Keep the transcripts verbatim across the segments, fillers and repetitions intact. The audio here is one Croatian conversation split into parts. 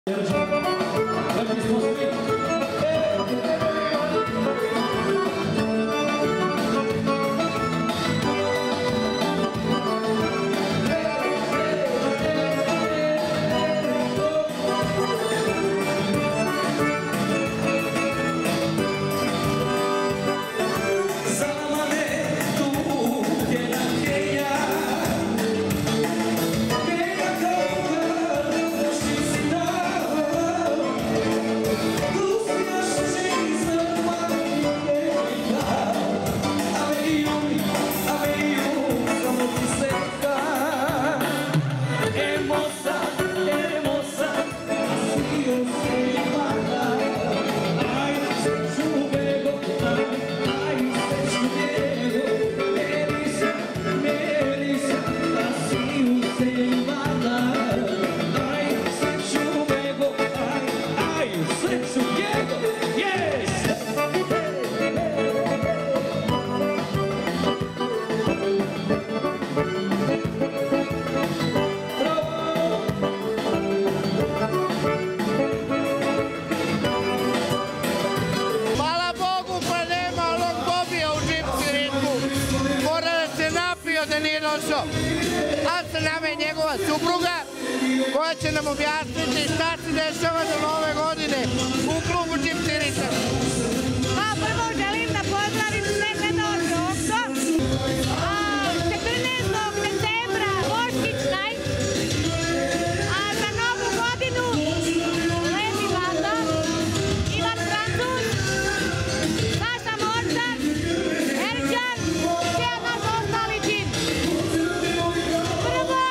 Da nije došao. A sa nama je njegova supruga koja će nam objasniti šta se dešava do nove godine u klubu Gypsy Rhythm. Pa prvo želim da pozdravim sve gledaoce Okso. četrnaestog decembra Boškić Night. A za novu godinu Levi Vanda, Ivan Francuz, Saša Morčar, Erđan, sve naš ostali tim. Prvo,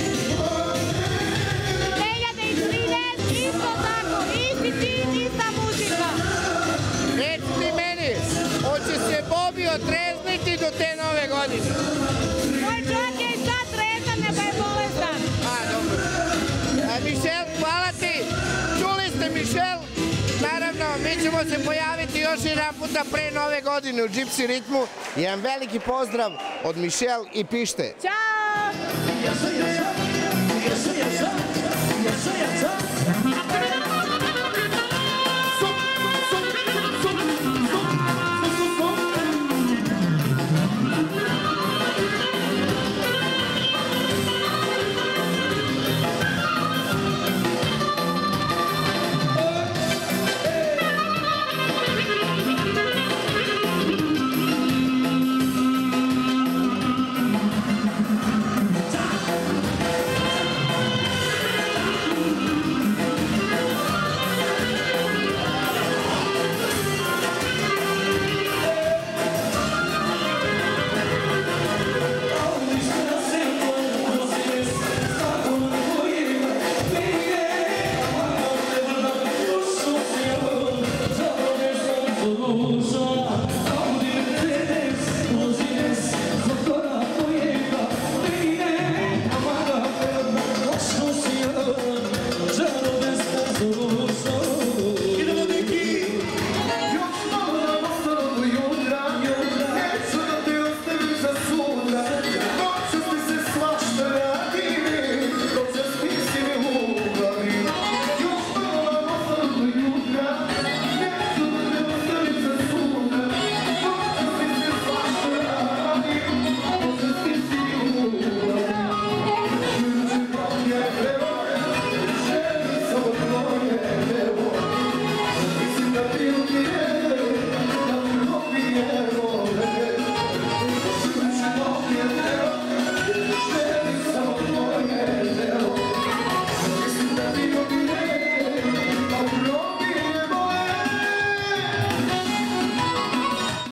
dve hiljade trinaeste. Isto tako, isti tim, ista muzika. Recite meni, hoće se Bobi otrezniti do te nove godine? Moj čovjek je i sad trezan, nego je bolestan. A, dobro. Mišel, hvala ti. Čuli ste, Mišel? Naravno, mi ćemo se pojaviti još jedan puta pre nove godine u Gypsy Rhythmu. Jedan veliki pozdrav od Mišel i Pište. Ćao!